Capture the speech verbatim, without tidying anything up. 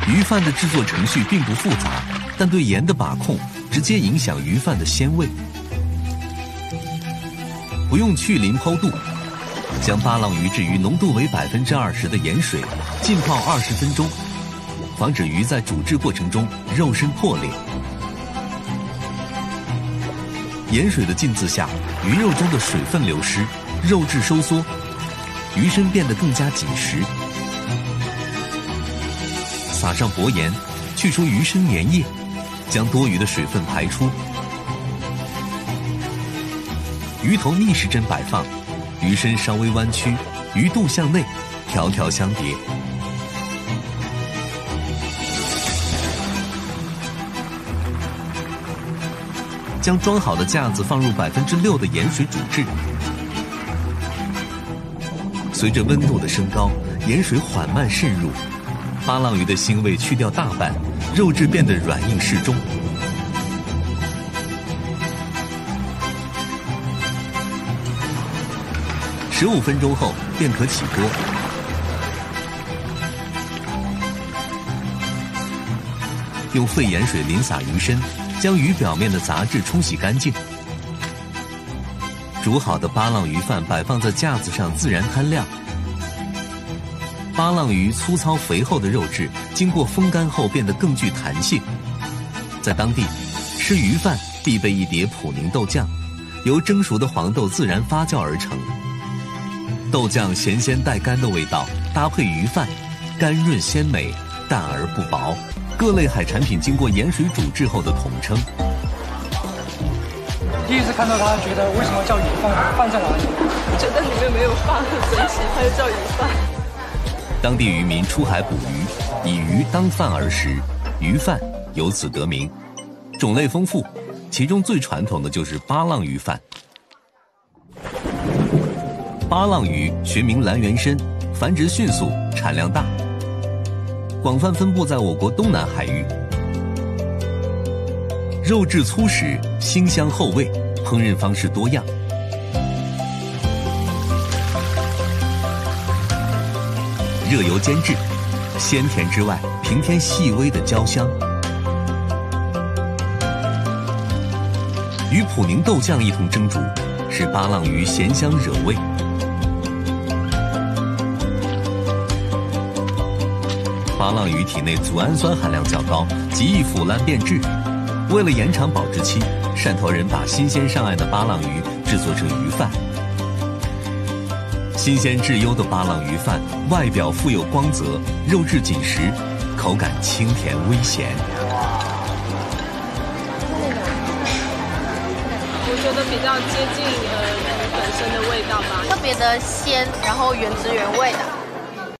鱼饭的制作程序并不复杂，但对盐的把控直接影响鱼饭的鲜味。不用去鳞剖肚，将巴浪鱼置于浓度为百分之二十的盐水浸泡二十分钟，防止鱼在煮制过程中肉身破裂。盐水的浸渍下，鱼肉中的水分流失，肉质收缩，鱼身变得更加紧实。撒上薄盐，去除鱼身粘液，将多余的水分排出。鱼头逆时针摆放，鱼身稍微弯曲，鱼肚向内，条条相叠。将装好的架子放入百分之六的盐水煮制。随着温度的升高，盐水缓慢渗入，巴浪鱼的腥味去掉大半，肉质变得软硬适中。十五分钟后便可起锅。用沸盐水淋洒鱼身，将鱼表面的杂质冲洗干净。煮好的巴浪鱼饭摆放在架子上自然摊晾。巴浪鱼粗糙肥厚的肉质经过风干后变得更具弹性。在当地，吃鱼饭必备一碟普宁豆酱，由蒸熟的黄豆自然发酵而成。豆酱咸鲜带干的味道搭配鱼饭，干润鲜美，淡而不薄。各类海产品经过盐水煮制后的统称。 第一次看到它，觉得为什么叫鱼饭？饭在哪里？ 觉得里面没有饭很神奇，它就叫鱼饭。 当地渔民出海捕鱼，以鱼当饭而食，鱼饭由此得名。种类丰富，其中最传统的就是巴浪鱼饭。巴浪鱼学名蓝原参，繁殖迅速，产量大。广泛分布在我国东南海域，肉质粗实，腥香厚味，烹饪方式多样。热油煎制，鲜甜之外，平添细微的焦香。与普宁豆酱一同蒸煮，使巴浪鱼咸香惹味。巴浪鱼体内组氨酸含量较高，极易腐烂变质。为了延长保质期，汕头人把新鲜上岸的巴浪鱼制作成鱼饭。新鲜质优的巴浪鱼饭，外表富有光泽，肉质紧实，口感清甜微咸。 我觉得比较接近呃鱼本身的味道吧， 特别的鲜，然后原汁原味的。